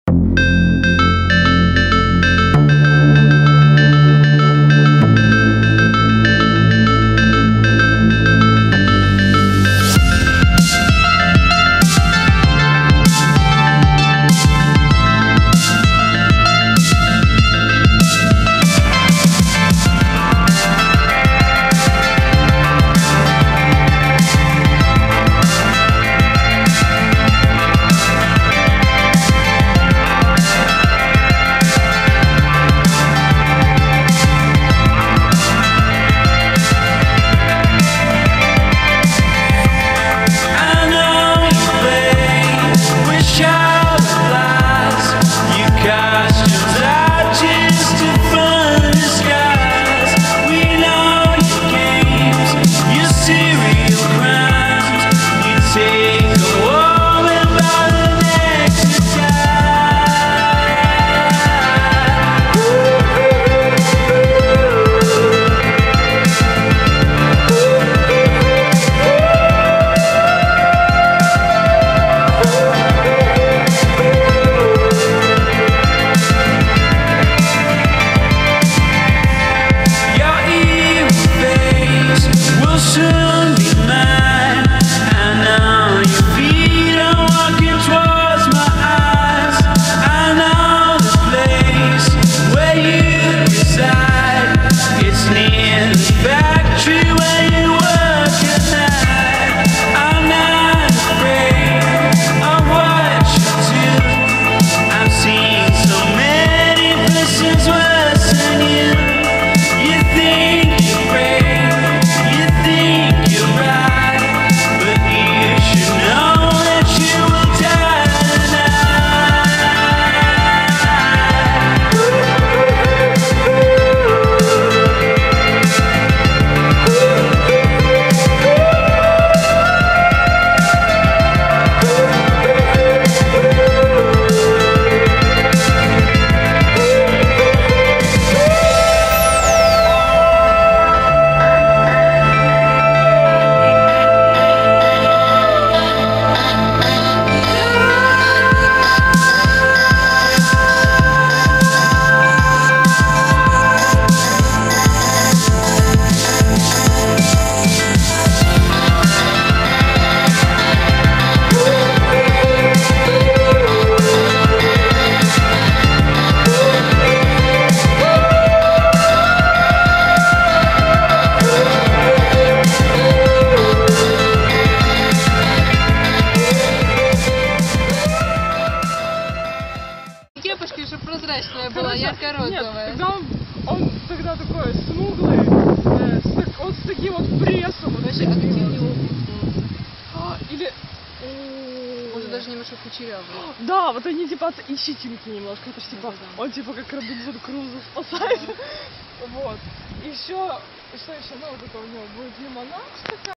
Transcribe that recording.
Кепочка еще прозрачная была, ярко-розовая. Нет, он тогда такой смуглый, он с таким вот прессом. Вообще, а где у него? Или... Может даже немножко кучерявый. Да, вот они типа и щетинки немножко, это ж типа, он типа как Робинзон Крузо спасает. Вот. И еще, что еще, ну вот это у него будет лимонад.